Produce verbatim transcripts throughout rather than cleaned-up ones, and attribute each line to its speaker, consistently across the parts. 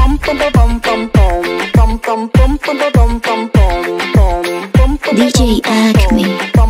Speaker 1: D J Acme.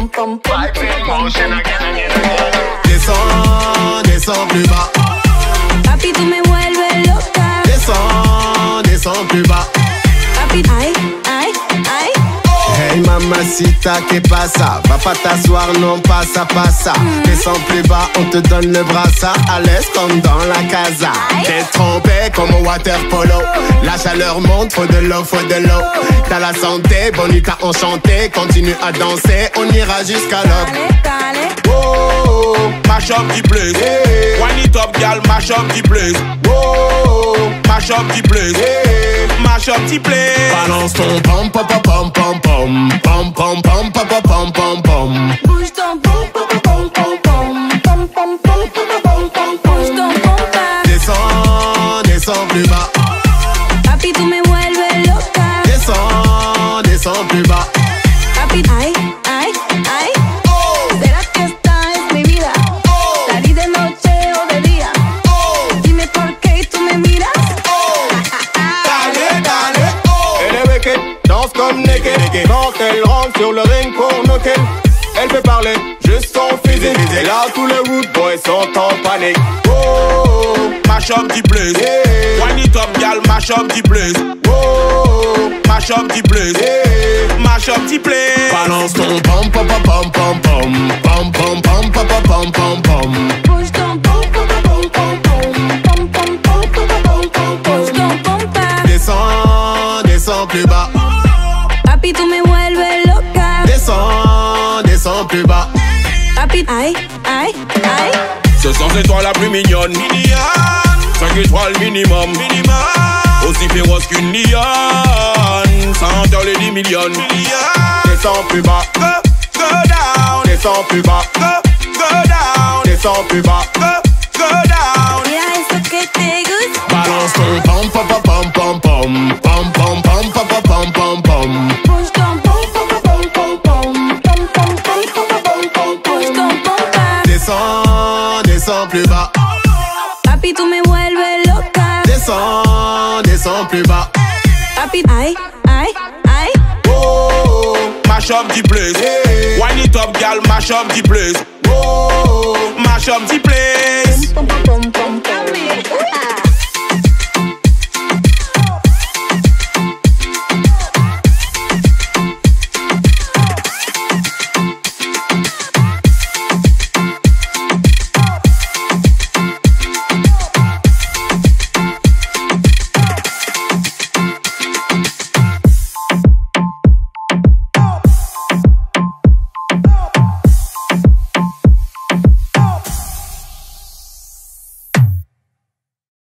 Speaker 2: Descends, descends plus bas.
Speaker 3: Papi, tú me vuelves loca.
Speaker 2: Descends, descends plus bas.
Speaker 3: Papi, ay, ay, ay.
Speaker 2: Hey mamacita, que pasa? Va pas t'asseoir, non, pasa, pasa. Descends plus bas, on te donne le brassard. À l'aise comme dans la casa. T'es trempé comme au water polo. La chaleur monte, faut de l'eau, faut de l'eau. T'as la santé, bonita enchantée. Continue à danser, on ira jusqu'à l'aube.
Speaker 3: Dale, dale.
Speaker 2: Oh,
Speaker 4: Mash up the place.
Speaker 2: hey,
Speaker 4: Wind it up, girl, mash up the place.
Speaker 2: oh,
Speaker 4: Mash up the place.
Speaker 2: hey.
Speaker 4: Mash up the place.
Speaker 2: Balance ton pom pom pom pom pom pom pom pom pom pom pom pom.
Speaker 3: Bouge ton pom pom pom pom pom pom pom pom pom pom pom. Bouge ton pom pom.
Speaker 2: Descends, descends plus bas.
Speaker 3: Papi, tú me vuelves loca.
Speaker 2: Descends, descends plus bas.
Speaker 3: Papi, ay, ay, ay. ¿Será que esta es mi vida? Salí de noche o de día. Dime por qué tú me miras.
Speaker 2: Dale, dale, oh. Elle est wicked, danse comme naked. Quand elle rentre sur le ring pour knocker, elle fait parler juste son physique. Et là tous les wood boys sont en panique. Oh,
Speaker 4: Mash up the place.
Speaker 2: hey,
Speaker 4: Wind it up, girl, mash up the place.
Speaker 2: oh,
Speaker 4: Mash up the place.
Speaker 2: hey.
Speaker 4: Mash up the place.
Speaker 2: Balance ton pom pom pom pom pom pom pom pom pom pom pom pom.
Speaker 3: Bouge ton pom pom pom pom pom pom pom pom pom pom. Bouge ton pom pom.
Speaker 2: Descends, descends plus bas.
Speaker 3: Papi, tú me vuelves loca.
Speaker 2: Descends, descends plus bas.
Speaker 3: Papi, ay, ay, ay.
Speaker 4: Ce soir c'est toi la plus mignonne. Cinq étoiles minimum. Aussi féroce qu'une lionne. Sans dans les dix millions.
Speaker 2: Descends plus bas.
Speaker 4: Go, go down.
Speaker 2: Descends plus bas.
Speaker 4: Go, go down.
Speaker 2: Descends plus bas.
Speaker 4: Go, go down.
Speaker 3: Mira eso que te gusta.
Speaker 2: Balance ton pom pom pom pom pom pom pom pom pom pom pom pom pom.
Speaker 3: Bouge ton pom pom pom pom pom pom pom pom pom pom. Bouge ton pom pom.
Speaker 2: Descends, descends plus bas.
Speaker 3: Papi, tú me vuelves loca.
Speaker 2: Descends, descends plus bas.
Speaker 3: Papi, ay, ay, ay.
Speaker 2: Oh,
Speaker 4: Mash up the place.
Speaker 2: hey,
Speaker 4: Wind it up, girl, mash up the place.
Speaker 2: oh,
Speaker 4: Mash up the place.
Speaker 3: Pom pom pom pom pom.